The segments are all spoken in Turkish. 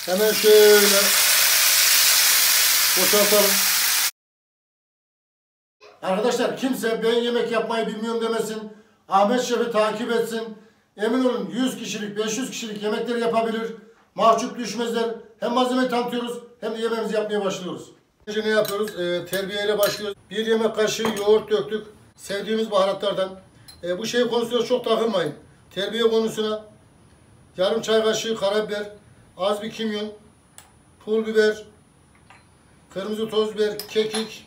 Hemen şöyle boşaltalım. Arkadaşlar kimse ben yemek yapmayı bilmiyorum demesin. Ahmet Şef'i takip etsin. Emin olun 100 kişilik, 500 kişilik yemekleri yapabilir. Mahcup düşmezler. Hem malzemeyi tanıtıyoruz hem de yemeğimizi yapmaya başlıyoruz. Önce ne yapıyoruz? Terbiyeyle başlıyoruz. 1 yemek kaşığı yoğurt döktük. Sevdiğimiz baharatlardan. Bu şey konusunda çok takılmayın. Terbiye konusuna yarım çay kaşığı karabiber, az bir kimyon, pul biber, kırmızı toz biber, kekik.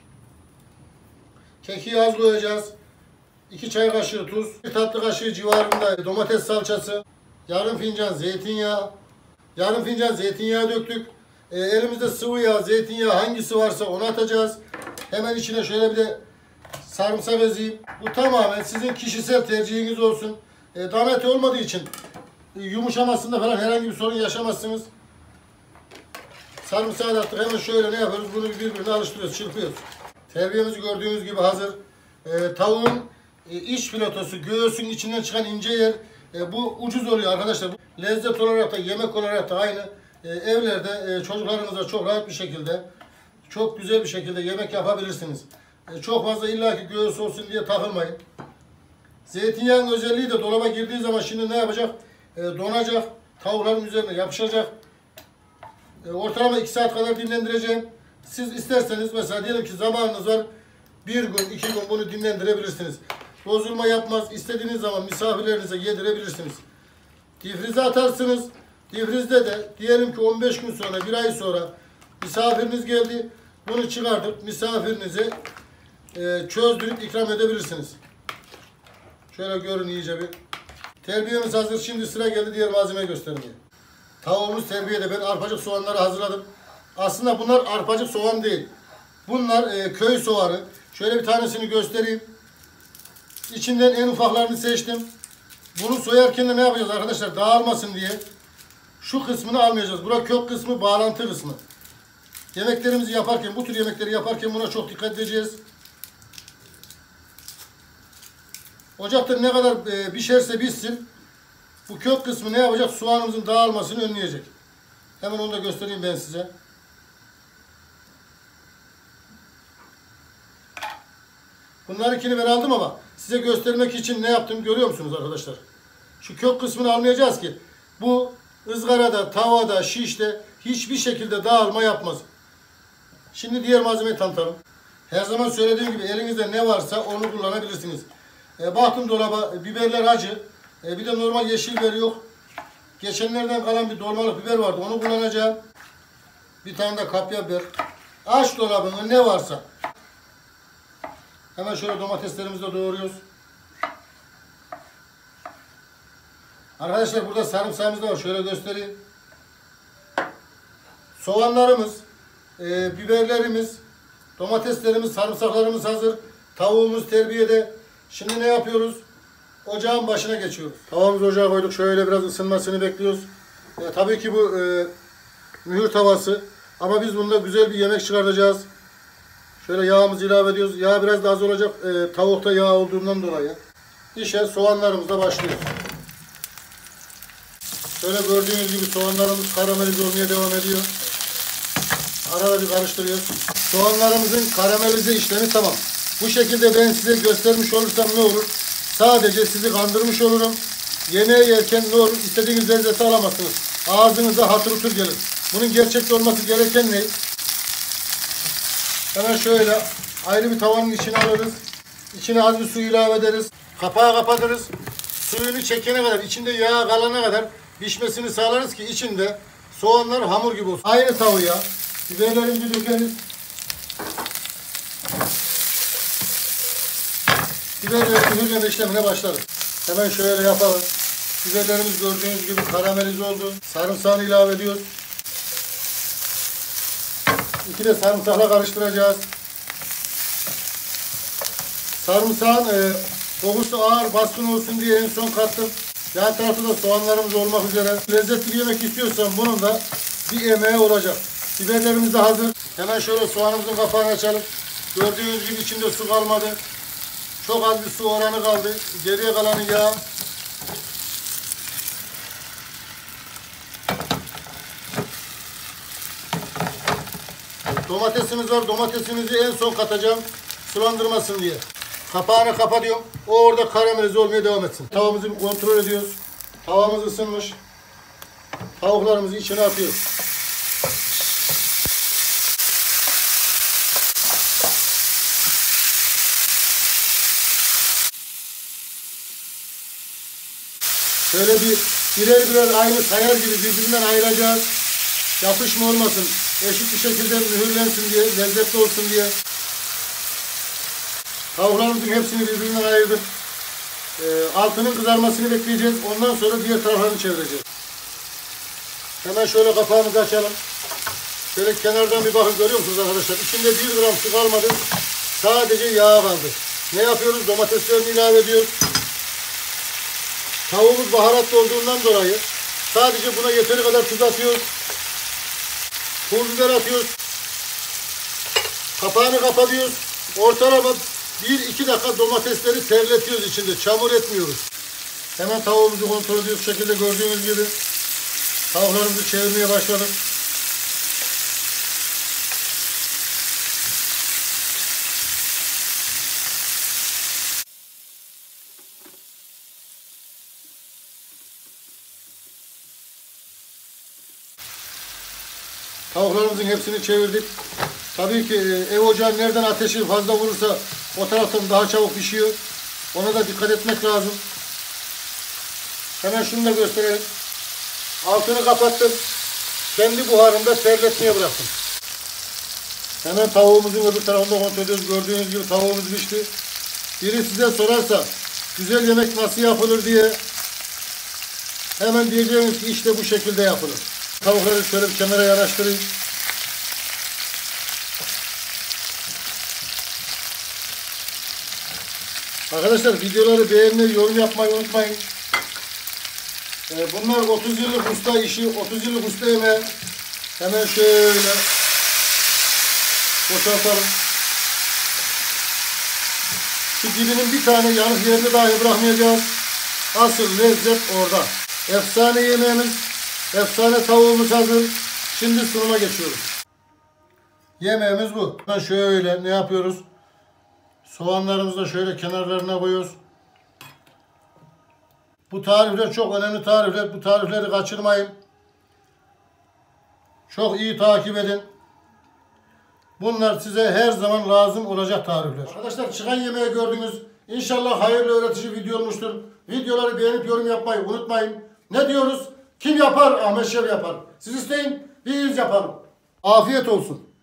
Kekiği az koyacağız. 2 çay kaşığı tuz, 1 tatlı kaşığı civarında domates salçası, yarım fincan zeytinyağı, yarım fincan zeytinyağı döktük. Elimizde sıvı yağ, zeytinyağı hangisi varsa onu atacağız. Hemen içine şöyle bir de sarımsak ezeyim. Bu tamamen sizin kişisel tercihiniz olsun. Dana eti olmadığı için yumuşamasında falan herhangi bir sorun yaşamazsınız. Sarımsağı da attık. Hemen şöyle ne yapıyoruz? Bunu birbirine alıştırıyoruz, çırpıyoruz. Terbiyemiz gördüğünüz gibi hazır. Tavuğun iç filotosu, göğsün içinden çıkan ince yer. Bu ucuz oluyor arkadaşlar. Lezzet olarak da yemek olarak da aynı. Evlerde çocuklarınıza çok rahat bir şekilde, çok güzel bir şekilde yemek yapabilirsiniz. Çok fazla illaki göğüs olsun diye takılmayın. Zeytinyağının özelliği de dolaba girdiği zaman şimdi ne yapacak? Donacak, tavukların üzerine yapışacak. Ortalama 2 saat kadar dinlendireceğim. Siz isterseniz mesela diyelim ki zamanınız var, 1 gün, 2 gün bunu dinlendirebilirsiniz. Bozulma yapmaz. İstediğiniz zaman misafirlerinize yedirebilirsiniz. Difrize atarsınız. Difrizde de diyelim ki 15 gün sonra, 1 ay sonra misafiriniz geldi. Bunu çıkartıp misafirinize çözdürüp ikram edebilirsiniz. Şöyle görün iyice bir. Terbiyemiz hazır. Şimdi sıra geldi diğer malzemeyi göstermeye. Tavuğumuz terbiyede. Ben arpacık soğanları hazırladım. Aslında bunlar arpacık soğan değil. Bunlar köy soğanı. Şöyle bir tanesini göstereyim. İçinden en ufaklarını seçtim. Bunu soyarken de ne yapacağız arkadaşlar? Dağılmasın diye. Şu kısmını almayacağız. Bura kök kısmı, bağlantı kısmı. Yemeklerimizi yaparken, bu tür yemekleri yaparken buna çok dikkat edeceğiz. Ocakta ne kadar pişerse pişsin. Bu kök kısmı ne yapacak? Soğanımızın dağılmasını önleyecek. Hemen onu da göstereyim ben size. Bunların ikini ben aldım ama size göstermek için ne yaptım görüyor musunuz arkadaşlar? Şu kök kısmını almayacağız ki bu ızgarada, tavada, şişte hiçbir şekilde dağılma yapmaz. Şimdi diğer malzemeyi tanıtalım. Her zaman söylediğim gibi elinizde ne varsa onu kullanabilirsiniz. Baktım dolaba biberler acı. Bir de normal yeşil biber yok. Geçenlerden kalan bir dolmalık biber vardı. Onu kullanacağım. Bir tane de kapya biber. Aç dolabını ne varsa. Hemen şöyle domateslerimizi de doğruyoruz. Arkadaşlar burada sarımsağımız da var. Şöyle göstereyim. Soğanlarımız, biberlerimiz, domateslerimiz, sarımsaklarımız hazır. Tavuğumuz terbiyede. Şimdi ne yapıyoruz? Ocağın başına geçiyoruz. Tavamızı ocağa koyduk. Şöyle biraz ısınmasını bekliyoruz. Tabii ki bu mühür tavası. Ama biz bunda güzel bir yemek çıkartacağız. Şöyle yağımızı ilave ediyoruz. Yağ biraz daha az olacak. Tavukta yağ olduğundan dolayı. İşe soğanlarımızla başlıyoruz. Şöyle gördüğünüz gibi soğanlarımız karamelize olmaya devam ediyor. Arada bir karıştırıyoruz. Soğanlarımızın karamelize işlemi tamam. Bu şekilde ben size göstermiş olursam ne olur? Sadece sizi kandırmış olurum. Yemeği yerken ne olur? İstediğiniz lezzeti alamazsınız. Ağzınıza hatır hutur gelir. Bunun gerçekte olması gereken ne? Hemen şöyle ayrı bir tavanın içine alırız. İçine az bir su ilave ederiz. Kapağı kapatırız. Suyunu çekene kadar, içinde yağ kalana kadar pişmesini sağlarız ki içinde soğanlar hamur gibi olsun. Aynı tavaya biberlerimizi dökeriz. Biberleri mühürleme işlemine başlarız. Hemen şöyle yapalım. Biberlerimiz gördüğünüz gibi karamelize oldu. Sarımsağını ilave ediyoruz. İki de sarımsakla karıştıracağız. Sarımsağın kokusu ağır, baskın olsun diye en son kattım. Yan tarafta da soğanlarımız olmak üzere. Lezzetli bir yemek istiyorsan bunun da bir emeği olacak. Biberlerimiz de hazır. Hemen şöyle soğanımızın kapağını açalım. Gördüğünüz gibi içinde su kalmadı. Çok az bir su oranı kaldı. Geriye kalanı yağ. domatesimiz var. Domatesimizi en son katacağım. Sulandırmasın diye. Kapağını kapatıyorum. O orada karamelize olmaya devam etsin. Tavamızı kontrol ediyoruz. Tavamız ısınmış. Tavuklarımızı içine atıyoruz. Şöyle birer birer aynı sayar gibi birbirinden ayıracağız. Yapışma olmasın. Eşit bir şekilde mühürlensin diye, lezzetli olsun diye. Tavuklarımızın hepsini birbirinden ayırdık. Altının kızarmasını bekleyeceğiz. Ondan sonra diğer taraflarını çevireceğiz. Hemen şöyle kapağımızı açalım. Şöyle kenardan bir bakın, görüyor musunuz arkadaşlar? İçinde 1 gram su kalmadı. Sadece yağ kaldı. Ne yapıyoruz? Domateslerini ilave ediyoruz. Tavuğumuz baharatlı olduğundan dolayı sadece buna yeteri kadar tuz atıyoruz. Pul biber atıyoruz. Kapağını kapatıyoruz. Ortalama 1-2 dakika domatesleri terletiyoruz içinde. Çamur etmiyoruz. Hemen tavuğumuzu kontrol ediyoruz. Şu şekilde gördüğünüz gibi tavuklarımızı çevirmeye başladık. Tavuklarımızın hepsini çevirdik. Tabii ki ev ocağı nereden ateşi fazla vurursa o taraftan daha çabuk pişiyor. Ona da dikkat etmek lazım. Hemen şunu da gösterelim. Altını kapattım. Kendi buharında terletmeye bıraktım. Hemen tavuğumuzun öbür tarafında kontrol ediyoruz. Gördüğünüz gibi tavuğumuz pişti. Biri size sorarsa güzel yemek nasıl yapılır diye hemen diyeceğimiz ki işte bu şekilde yapılır. Tavukları şöyle bir kenara yanaştırayım. Arkadaşlar videoları beğenmeyi, yorum yapmayı unutmayın. Bunlar 30 yıllık usta işi, 30 yıllık usta yemeği. Hemen şöyle boşaltalım. Şu dibinin bir tane yanık yerini dahi bırakmayacağız. Asıl lezzet orada. Efsane yemeğimiz, efsane tavuğumuz hazır. Şimdi sunuma geçiyoruz. Yemeğimiz bu. Ben şöyle ne yapıyoruz? Soğanlarımızı da şöyle kenarlarına koyuyoruz. Bu tarifler çok önemli tarifler. Bu tarifleri kaçırmayın. Çok iyi takip edin. Bunlar size her zaman lazım olacak tarifler. Arkadaşlar çıkan yemeği gördünüz. İnşallah hayırlı öğretici video olmuştur. Videoları beğenip yorum yapmayı unutmayın. Ne diyoruz? Kim yapar? Ahmet Şef yapar. Siz isteyin, biz yapalım. Afiyet olsun.